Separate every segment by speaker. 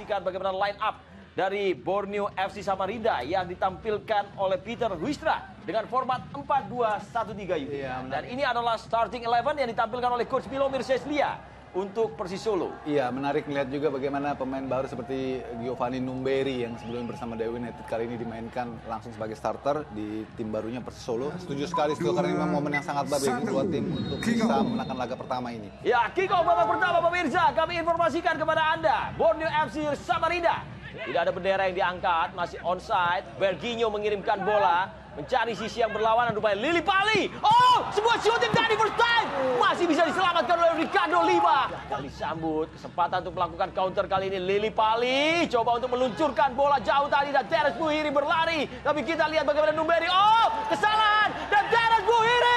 Speaker 1: saksikan bagaimana line up dari Borneo FC Samarinda yang ditampilkan oleh Peter Huistra dengan format 4-2-1-3.
Speaker 2: Iya,
Speaker 1: dan ini adalah starting 11 yang ditampilkan oleh Coach Milomir Seslia untuk Persis Solo.
Speaker 2: Iya, menarik melihat juga bagaimana pemain baru seperti Giovanni Numberi yang sebelumnya bersama Dewa United kali ini dimainkan langsung sebagai starter di tim barunya Persis Solo. Setuju sekali karena memang momen yang sangat baik bagi kedua tim untuk bisa memenangkan laga pertama ini.
Speaker 1: Ya, kick-off babak pertama pemirsa, kami informasikan kepada Anda, Borneo FC Samarinda. Tidak ada bendera yang diangkat, masih onside. Berginho mengirimkan bola, mencari sisi yang berlawanan, rupanya Lili Pali. Oh, sebuah shooting dari first time. Masih bisa diselamatkan oleh Ricardo Lima. Kali sambut, kesempatan untuk melakukan counter kali ini. Lili Pali coba untuk meluncurkan bola jauh tadi dan Teres Buhiri berlari. Tapi kita lihat bagaimana Numberi. Oh, kesalahan dan Teres Buhiri.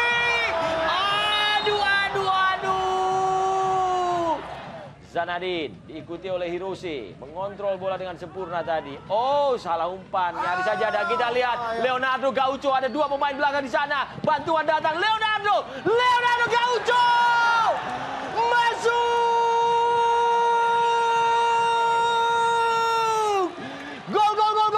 Speaker 1: Zanadin diikuti oleh Hiroshi, mengontrol bola dengan sempurna tadi. Oh, salah umpan. Nyaris saja ada. Kita lihat Leonardo Gaucho, ada dua pemain belakang di sana. Bantuan datang Leonardo Gaucho masuk. Gol.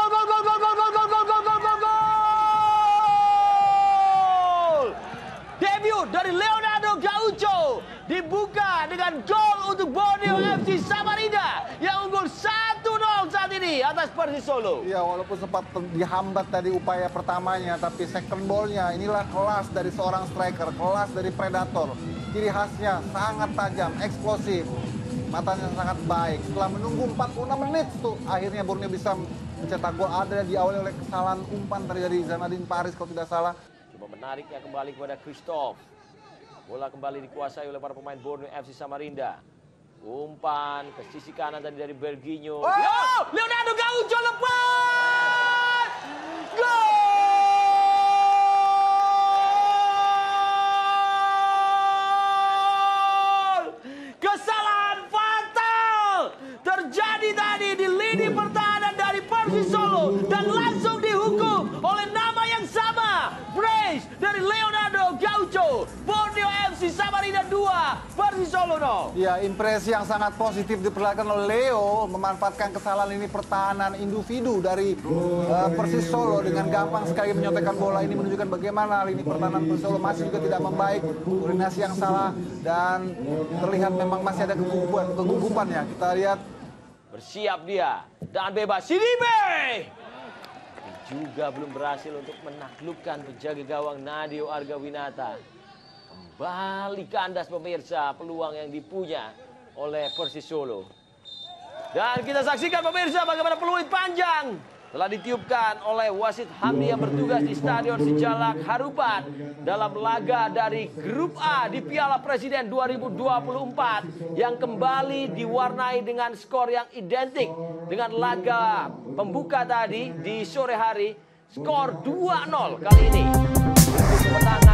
Speaker 1: Debut dari Leonardo Gaucho dibuka dengan gol untuk Borneo FC Samarinda yang unggul 1-0 saat ini atas Persis Solo.
Speaker 3: Iya, walaupun sempat dihambat tadi upaya pertamanya, tapi second ball-nya inilah kelas dari seorang striker, kelas dari predator. Ciri khasnya sangat tajam, eksplosif, matanya sangat baik. Setelah menunggu 46 menit tuh, akhirnya Borneo bisa mencetak gol. Ada diawali oleh kesalahan umpan dari Zanadin Paris kalau tidak salah.
Speaker 1: Coba menariknya kembali kepada Christoph. Bola kembali dikuasai oleh para pemain Borneo FC Samarinda. Umpan ke sisi kanan tadi dari Berginho. Oh! Leonardo Gaucho lepas! Gol! Kesalahan fatal terjadi tadi di lini pertahanan dari Persis Solo dan langsung dihukum oleh nama yang sama. Brace dari Leonardo Gaucho. Borneo FC Samarinda 2, Persis Solo 0.
Speaker 3: Ya, impresi yang sangat positif diperlihatkan oleh Leo memanfaatkan kesalahan ini pertahanan individu dari Persis Solo dengan gampang sekali menyontekkan bola. Ini menunjukkan bagaimana lini pertahanan Persis Solo masih juga tidak membaik, koordinasi yang salah dan terlihat memang masih ada kegugupannya. Kita lihat
Speaker 1: bersiap dia dan bebas Sidibe. Juga belum berhasil untuk menaklukkan penjaga gawang Nadio Argawinata. Kembali kandas pemirsa peluang yang dipunya oleh Persis Solo. Dan kita saksikan pemirsa bagaimana peluit panjang telah ditiupkan oleh wasit Hamdi yang bertugas di Stadion Sijalak Harupat dalam laga dari Grup A di Piala Presiden 2024 yang kembali diwarnai dengan skor yang identik dengan laga pembuka tadi di sore hari, skor 2-0 kali ini.